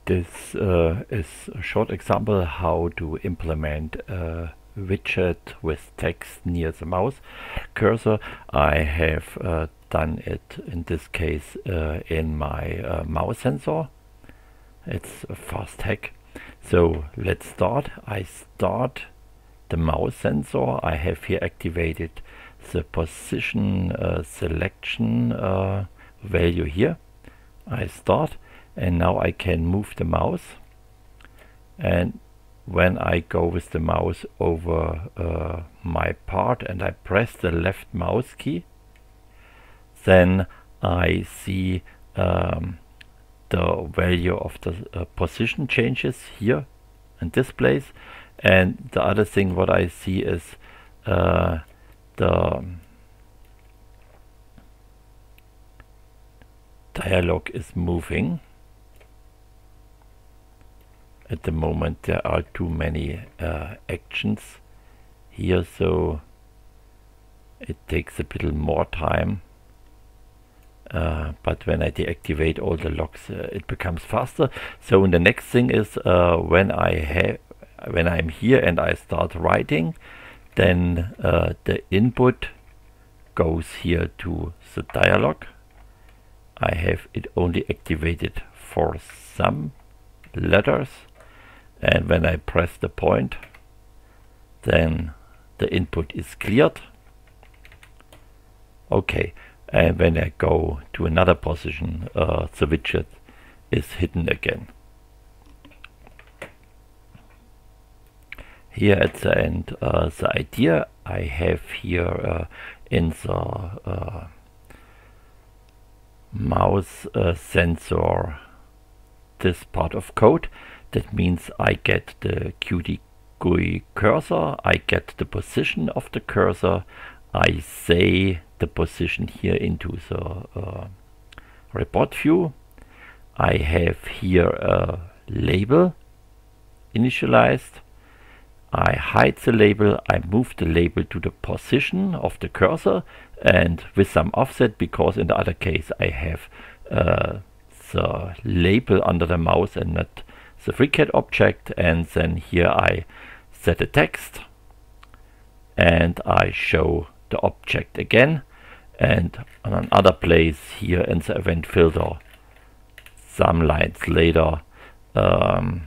This is a short example how to implement a widget with text near the mouse cursor. I have done it in this case in my mouse sensor. It's a fast hack. So let's start. I start the mouse sensor. I have here activated the position selection value here. I start, and now I can move the mouse, and when I go with the mouse over my part and I press the left mouse key, then I see the value of the position changes here in this place. And the other thing what I see is the dialog is moving. At the moment there are too many actions here, so it takes a little more time. But when I deactivate all the locks, it becomes faster. So the next thing is when I'm here and I start writing, then the input goes here to the dialog. I have it only activated for some letters, and when I press the point, then the input is cleared. Okay, and when I go to another position, the widget is hidden again. Here at the end, the idea I have here in the mouse sensor, this part of code, that means I get the Qt GUI cursor, I get the position of the cursor, I say the position here into the report view. I have here a label initialized. I hide the label, I move the label to the position of the cursor and with some offset, because in the other case I have the label under the mouse and not the FreeCAD object. And then here I set a text and I show the object again, and on another place here in the event filter, some lines later, I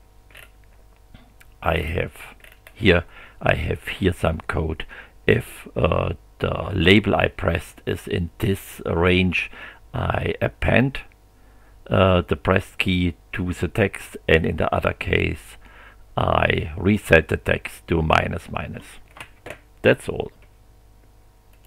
have here some code. If the label I pressed is in this range, I append the pressed key to the text, and in the other case I reset the text to minus. That's all.